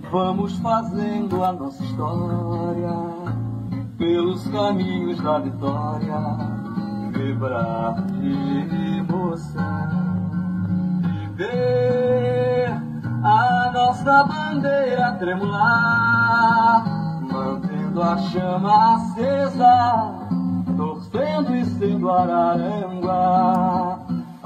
Vamos fazendo a nossa história pelos caminhos da vitória, vibrar de emoção e ver a nossa bandeira tremular, mantendo a chama acesa, torcendo e sendo Araranguá.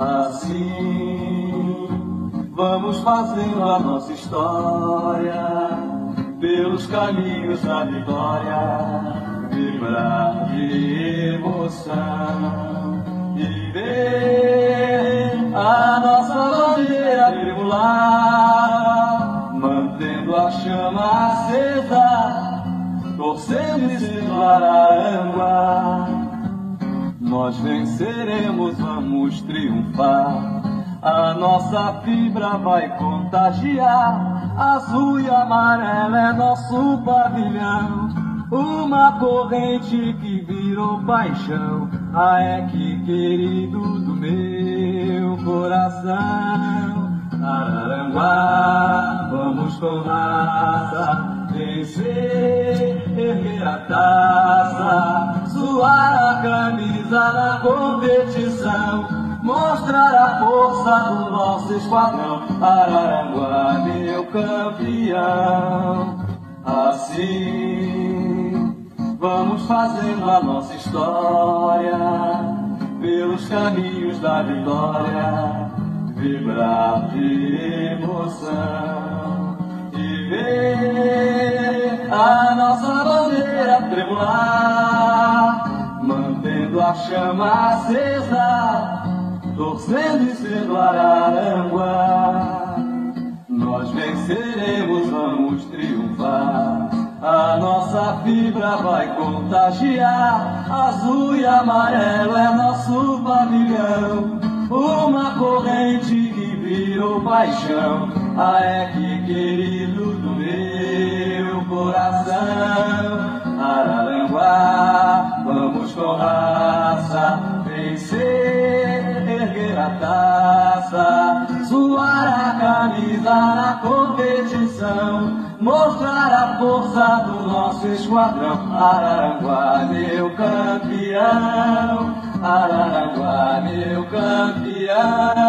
Assim vamos fazendo a nossa história pelos caminhos da vitória, vibrar de emoção e ver a nossa bandeira tremular, mantendo a chama acesa, torcendo e sendo Araranguá. Nós venceremos, vamos triunfar, a nossa fibra vai contagiar, azul e amarelo é nosso pavilhão, uma corrente que virou paixão, que querido do meu coração. Araranguá, vamos com raça, vencer, erguer a taça, suar a camisa na competição, mostrar a força do nosso esquadrão. Araranguá, meu campeão. Assim vamos fazendo a nossa história pelos caminhos da vitória, vibrar de emoção e ver a nossa bandeira tremular, mantendo a chama acesa, torcendo e sendo Araranguá. Nós venceremos, vamos triunfar, a nossa fibra vai contagiar, azul e amarelo é nosso pavilhão, uma corrente que virou paixão, que querido do meu coração. Araranguá, vamos com raça, vencer, erguer a taça, suar a camisa na competição, mostrar a força do nosso esquadrão. Araranguá, meu campeão. Araranguá, meu campeão.